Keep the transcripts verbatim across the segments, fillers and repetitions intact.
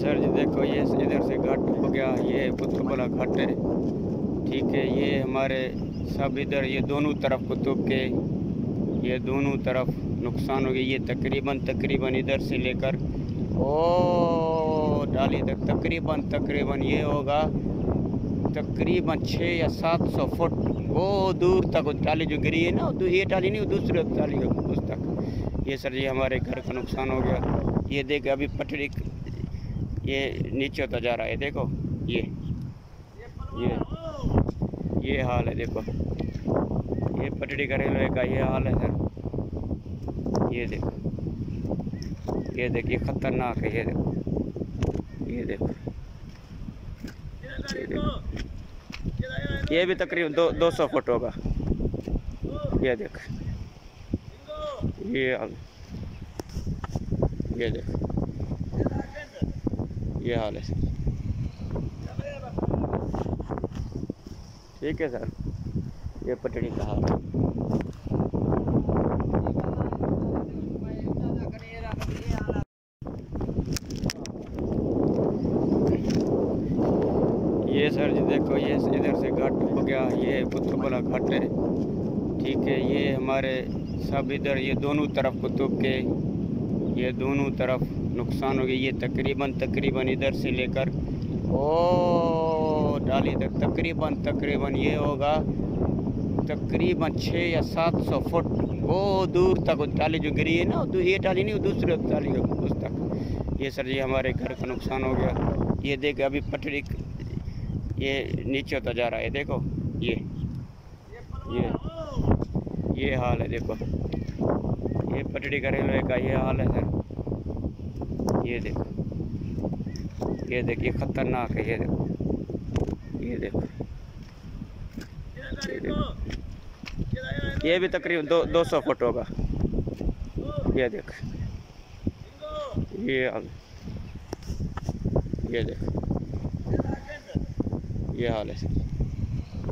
Sir जी देखो, ये इधर से घाट हो गया, ये कुतुबला घाट है। ठीक है, ये हमारे सब इधर ये दोनों तरफ कुतुब के ये दोनों तरफ नुकसान हो गया। ये तकरीबन तकरीबन इधर से लेकर ओ डाली तक तकरीबन तकरीबन ये होगा तकरीबन छः या सात सौ फुट वो दूर तक टाली जो गिरी है ना, ये टाली नहीं, दूसरी टाली उस तक। ये सर जी हमारे घर का नुकसान हो गया। ये देख अभी पटरी ये नीचे होता जा रहा है, देखो ये ये ये हाल है। देखो ये पटरी का रेलवे का ये हाल है सर। ये देखो ये देखिए खतरनाक है। ये देखो ये देखो ये देखो ये भी तकरीबन दो दो सौ फुट होगा। ये देख ये ये देख ये हाल है सर। ठीक है सर, ये पटड़ी का हाल है। ये सर जी देखो, ये इधर से घाट हो गया, ये कुतुबला घाट है। ठीक है, ये हमारे सब इधर ये दोनों तरफ कुतुब के ये दोनों तरफ नुकसान हो गया। ये तकरीबन तकरीबन इधर से लेकर ओ डाली तक तकरीबन तकरीबन ये होगा तकरीबन छः या सात सौ फुट वो दूर तक टाली जो गिरी है ना, ये टाली नहीं, दूसरी टाली उस तक। ये सर जी हमारे घर का नुकसान हो गया। ये देख अभी पटरी ये नीचे होता जा रहा है, देखो ये ये ये हाल है। देखो ये पटरी का रेलवे का ये हाल है सर। ये देखो ये देखिए खतरनाक है। ये देखो ये देखो ये देखो ये भी तकरीबन दो दो सौ फुट होगा। ये देख ये हाल ये देख ये हाल है सर।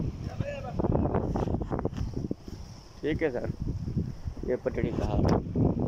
ठीक है सर, ये पटड़ी का हाल है।